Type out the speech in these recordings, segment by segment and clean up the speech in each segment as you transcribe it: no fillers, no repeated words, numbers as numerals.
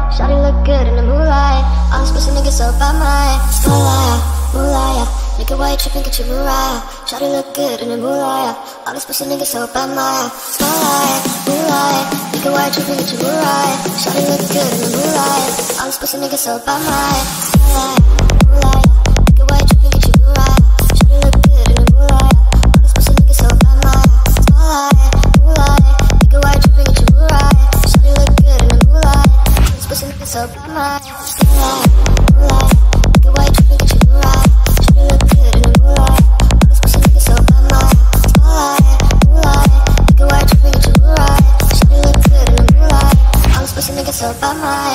Shawty look good in the moonlight. All these pussy niggas so by my spotlight, moonlight. Nigga, why you trippin', get your Mariah. Shawty look good in the moonlight. All these pussy niggas so by my spotlight, moonlight. Nigga, why you trippin', get your Mariah. Shawty look good in the moonlight. All these pussy niggas so by my spotlight, moonlight. Nigga, why you trippin', get your Mariah. Shawty look good in the moonlight. All these pussy niggas so by my spotlight, moonlight. Nigga, why you trippin', get your Mariah. Shawty look good in the moonlight. All these pussy niggas so by my spotlight, moonlight. Nigga, why you trippin', get your Mariah. Shawty look good in the moonlight. All these pussy niggas so by my spotlight, moonlight. Nigga, why you trippin', get your Mariah. Shawty look good in the moonlight. All these pussy niggas so by my.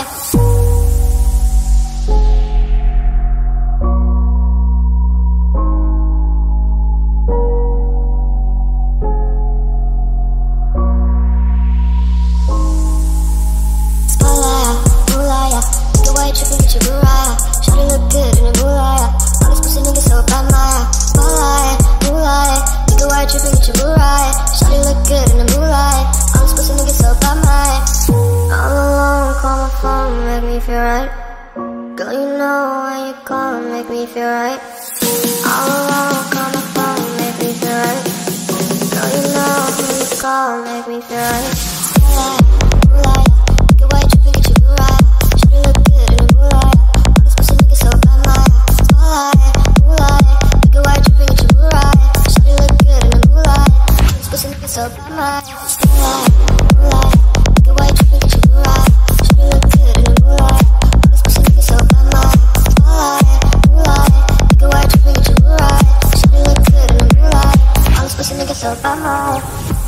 Shawty look good in the moonlight. All these pussy niggas so by my spotlight, moonlight. Nigga, why you trippin', get your Mariah. Shawty look good in the moonlight. All these pussy niggas so by my. All alone, call my phone, make me feel right. Girl, you know when you call, make me feel right. All alone, call my phone, make me feel right. Girl, you know when you call, make me feel right. Spotlight, moonlight. Nigga, why you trippin', get your Mariah. Shawty look good in the moonlight. So by my spotlight, moonlight. Nigga, why you trippin', get your Mariah. Shawty look good in the moonlight. This pussy nigga so by my spotlight, moonlight. Nigga, why you trippin', get your Mariah. Shawty look good in the moonlight. This pussy nigga so by my spotlight, moonlight. Nigga, why you trippin', get your Mariah. Shawty look good in the moonlight. All this pussy nigga so by my.